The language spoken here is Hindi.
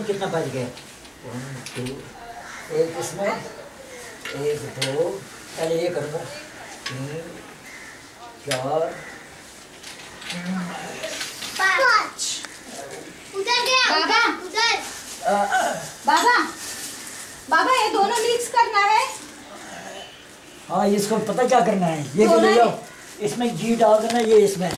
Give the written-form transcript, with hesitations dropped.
कितना बच गए? 1 2, एक इसमें, 1 2, पहले ये करूँगा, 3 4 5। उधर गया बाबा, उधर। बाबा बाबा ये दोनों मिक्स करना है। हाँ, इसको पता क्या करना है, ये ले जाओ, इसमें घी डाल देना, ये इसमें